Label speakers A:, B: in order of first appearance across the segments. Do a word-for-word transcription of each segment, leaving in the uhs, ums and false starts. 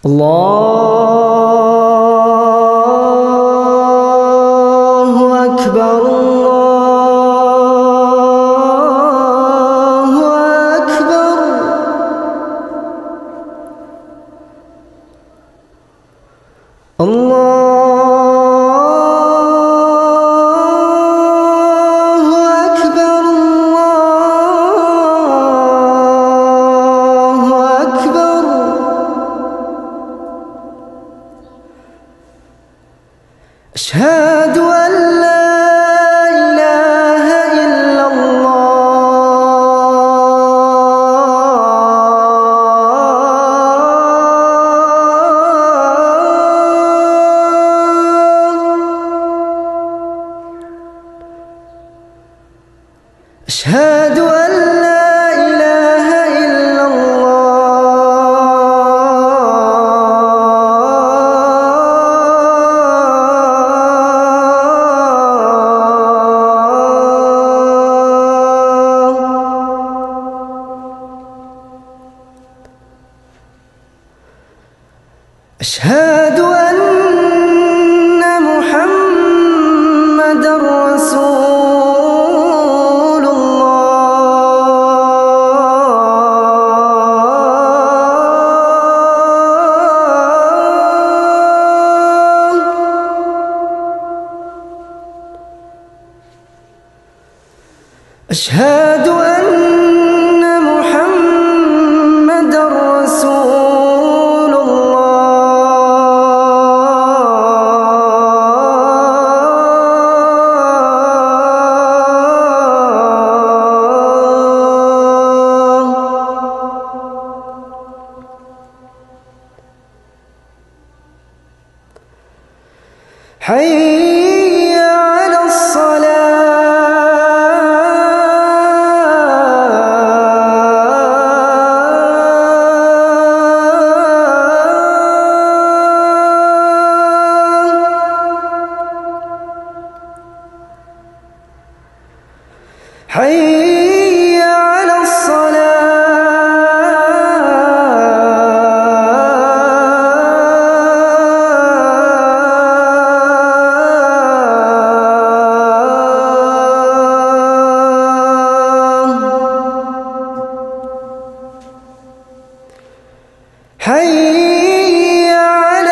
A: الله أكبر الله أكبر. الله أكبر الله أكبر. أشهد أن لا إله إلا الله. أشهد أن لا إله إلا أشهد أن محمدًا رسول الله. أشهد أن محمدًا رسول حي على الصلاة حي على حي على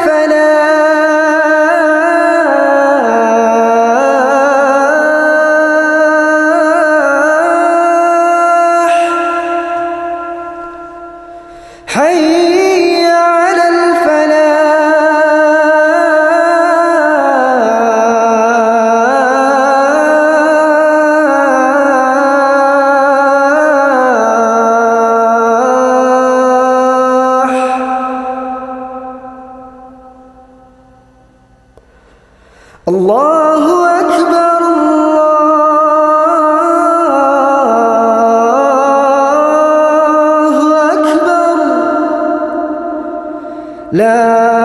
A: الفلاح حي على الله أكبر الله أكبر. لا